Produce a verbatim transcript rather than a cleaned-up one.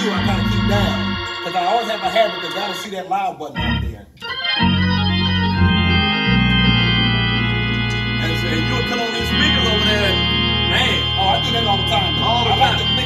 too, I kind of keep down. Because I always have a habit to gotta see that loud button out there. And, so, and you'll cut on these speakers over there and, man. Oh, I do that all the time. Though. All the I time. like to mix